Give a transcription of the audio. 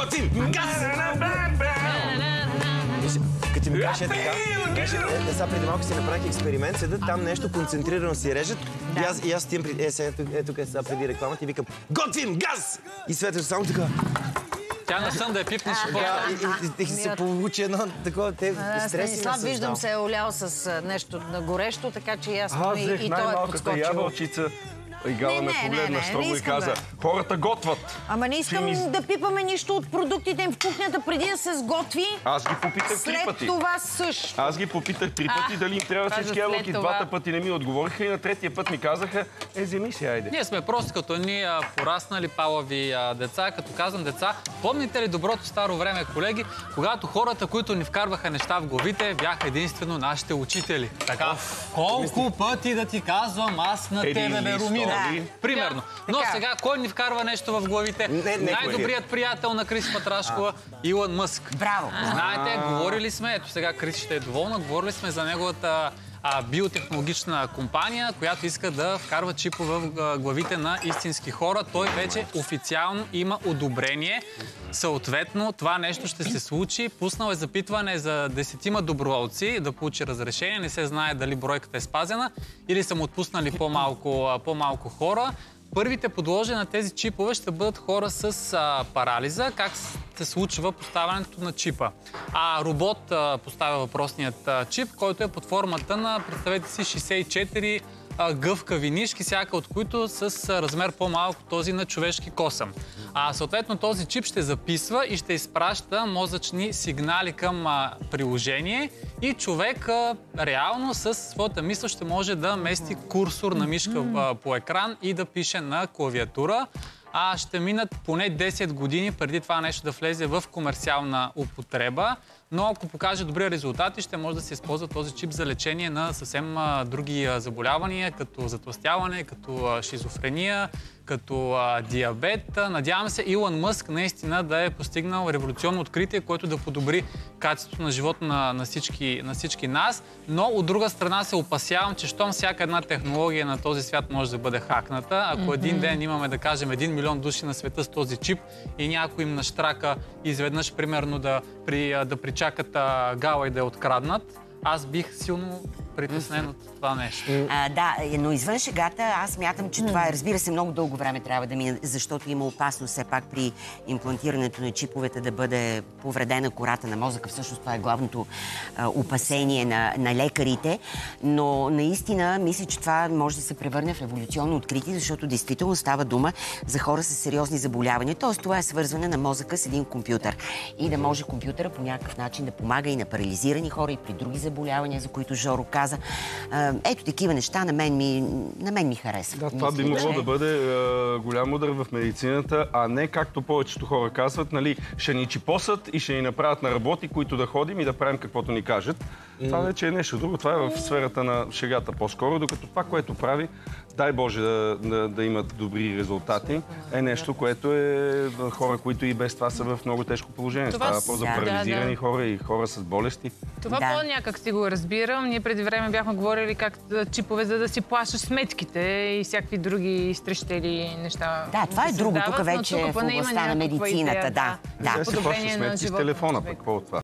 готвим газ! Като ми каже така, сега преди малко си направих експеримент, седат там нещо, концентрирано си режат. И аз стием, тук сега преди рекламата и викам готвим газ! И Света само така... Тя на сън да я пипнеш. И се получи едно такова Станислав, виждам се е олял с нещо горещо, така че ясно и той е подскочил. Аз взех най-малката ябълчица. И Гала ме погледна строго и каза, хората готват. Ама не искам да пипаме нищо от продуктите им в кухнята преди да се сготви. Аз ги попитах 3 пъти. След това също. Аз ги попитах 3 пъти дали им трябва всички ябълки. 2 пъти не ми отговориха и на 3-тия път ми казаха, вземи си, айде. Ние сме просто като ние пораснали палави деца. Като казвам деца, помните ли доброто старо време, колеги, когато хората, които ни вкарваха неща в главите, бяха единствено нашите учители. Така, колко пъти да ти казвам аз на тебе, Веромина? Примерно. Но сега, кой ни вкарва нещо в главите? Най-добрият приятел на Крис Патрашкова, Илон Мъск. Браво! Знаете, говорили сме, ето сега Крис ще е доволна, говорили сме за неговата биотехнологична компания, която иска да вкарва чипове в главите на истински хора. Той вече официално има одобрение. Съответно, това нещо ще се случи. Пуснал е запитване за 10 доброволци да получи разрешение. Не се знае дали бройката е спазена или са му отпуснали по-малко хора. Първите подложени на тези чипове ще бъдат хора с парализа. Как се случва поставянето на чипа? Робот поставя въпросният чип, който е под формата на, представете си, 64 гъвкави нишки, всяка от които с размер по-малко този на човешки косъм. Съответно този чип ще записва и ще изпраща мозъчни сигнали към приложение и човек реално със своята мисъл ще може да мести курсор на мишка по екран и да пише на клавиатура. Ще минат поне 10 години преди това нещо да влезе в комерциална употреба, но ако покаже добри резултати, ще може да се използва този чип за лечение на съвсем други заболявания, като затлъстяване, като шизофрения, като диабет. Надявам се Илон Мъск наистина да е постигнал революционно откритие, което да подобри качеството на живот на всички нас, но от друга страна се опасявам, че щом всяка една технология на този свят може да бъде хакната, ако един ден имаме, да кажем, 1 милион души на света с този чип и някой им нащрака изведнъж, примерно, да причакат Гала и да я откраднат, аз бих силно притеснен от това нещо. Да, но извън шегата, аз мятам, че това, разбира се, много дълго време трябва да мине, защото има опасност все пак при имплантирането на чиповете да бъде повредена кората на мозъка. Всъщност това е главното опасение на лекарите. Но наистина мисля, че това може да се превърне в революционно откритие, защото действително става дума за хора с сериозни заболявания. Тоест това е свързване на мозъка с един компютър. И да може компютъра по някакъв начин да помага и на парализирани хора, и при други заболявания, за които Жоро каза. Ето такива неща на мен ми харесват. Да, това би могло да бъде голям удар в медицината, а не както повечето хора казват, нали, ще ни чипосат и ще ни направят на работи, които да ходим и да правим каквото ни кажат. Това вече е нещо друго. Това е в сферата на шегата по-скоро, докато това, което прави, дай Боже да имат добри резултати, е нещо, което е хора, които и без това са в много тежко положение. Става за парализирани хора и хора с болести. Това по-някак си го разбирам. Ние преди време бяхме говорили как чипове, за да си плащаш сметките и всякакви други изтрещели неща. Да, това е друго. Тук вече е в областта на медицината. Да си плащаш сметки с телефона, пък по това.